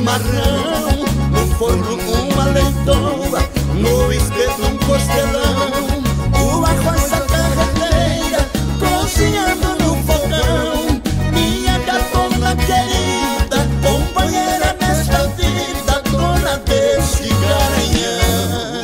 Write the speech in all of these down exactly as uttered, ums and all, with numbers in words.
chimarrão, no forno uma leitoa, no espeto um costelão, o arroz a carreteira, cozinhando no fogão. Minha gatona querida, companheira nesta vida, dona desse garanhão.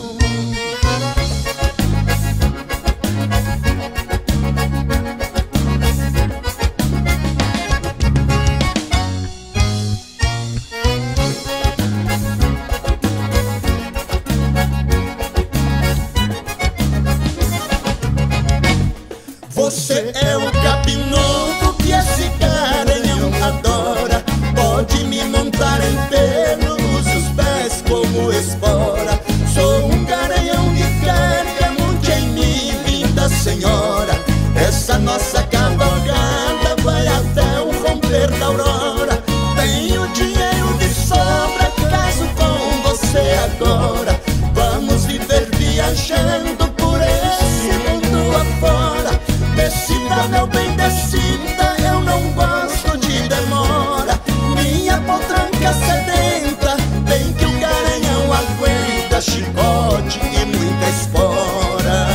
Você é o capinudo que esse garanhão adora. Pode me montar em pelo, usa os pés como espora. Sou um garanhão de carga, monte em mim, linda senhora. Essa nossa cavalgada vai até o romper da aurora. Tenho dinheiro de sobra, caso com você agora. Vamos viver viajando por esse mundo afora. Descida, meu bem, descida, eu não gosto de demora. Minha potranca sedenta, bem que o garanhão aguenta chicote e muita espora.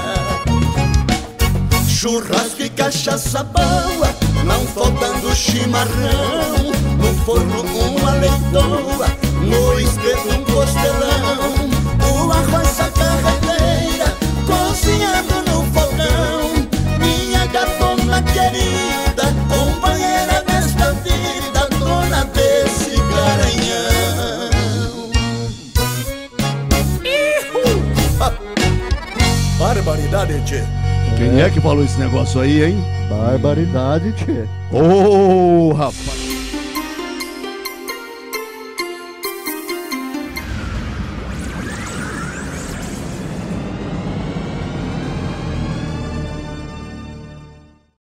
Churrasco e cachaça boa, não faltando chimarrão, no forno uma leitoa, no espeto um costelão, o arroz a carreteira, cozinhando no fogão. Minha gatona querida, companheira nesta vida, dona desse garanhão. Barbaridade, tchê. Quem é que falou esse negócio aí, hein? Barbaridade, tchê. Ô, oh, rapaz.